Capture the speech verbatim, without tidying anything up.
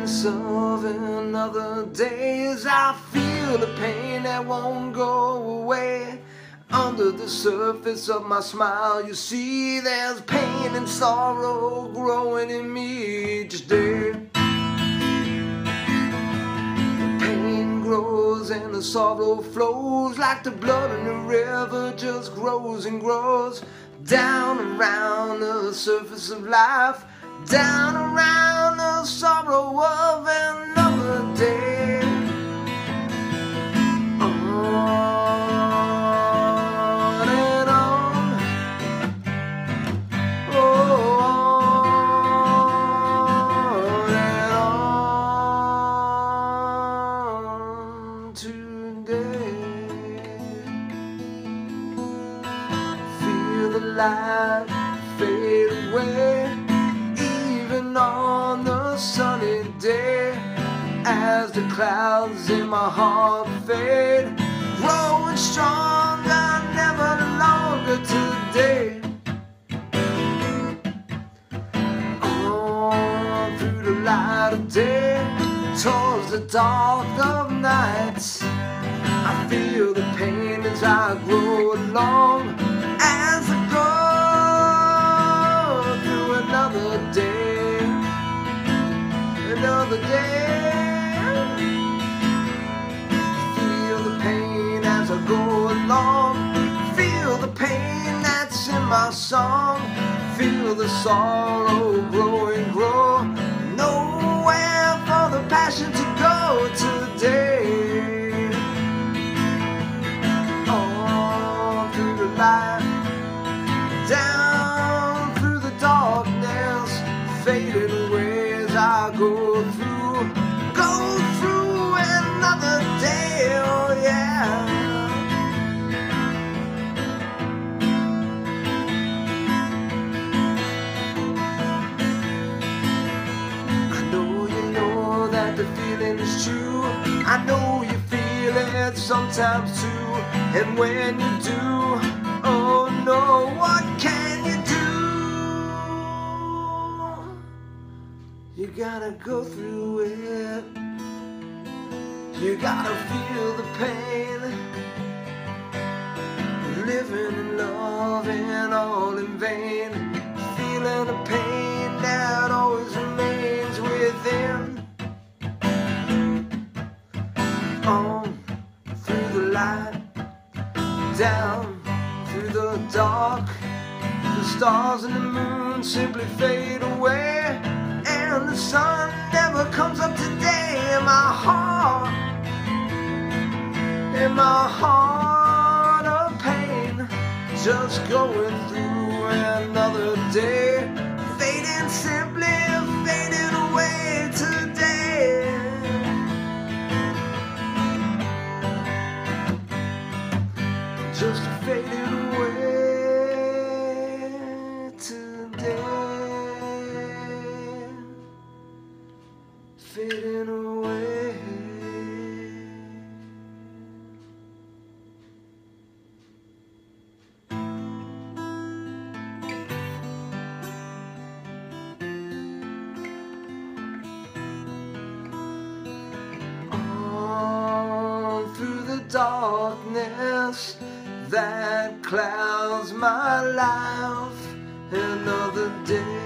promise of another day as I feel the pain that won't go away. Under the surface of my smile, you see there's pain and sorrow growing in me each day. The pain grows and the sorrow flows like the blood in the river, just grows and grows. Down around the surface of life, down around the sorrow of another day. On and on, oh, on and on today. Feel the light fade away, even on the sunny day, as the clouds in my heart fade, growing stronger, never longer today. On through the light of day, towards the dark of night, I feel the pain as I grow along, as I go through another day, another day. Feel the pain as I go along, feel the pain that's in my song, feel the sorrow grow and grow, nowhere for the passion to go today. On through the light, down through the darkness, fading away as I go through, go through another day, oh yeah. I know you know that the feeling is true, I know you feel it sometimes too, and when you do, oh no, what can you do? You gotta go through it, you gotta feel the pain, living and loving all in vain, feeling a pain that always remains within. On through the light, down through the dark, the stars and the moon simply fade away, and the sun never comes up today. In my heart, in my heart of pain, just going through another day, fading simply, fading away today. Just fading away today, fading away. On through the darkness that clouds my life, another day.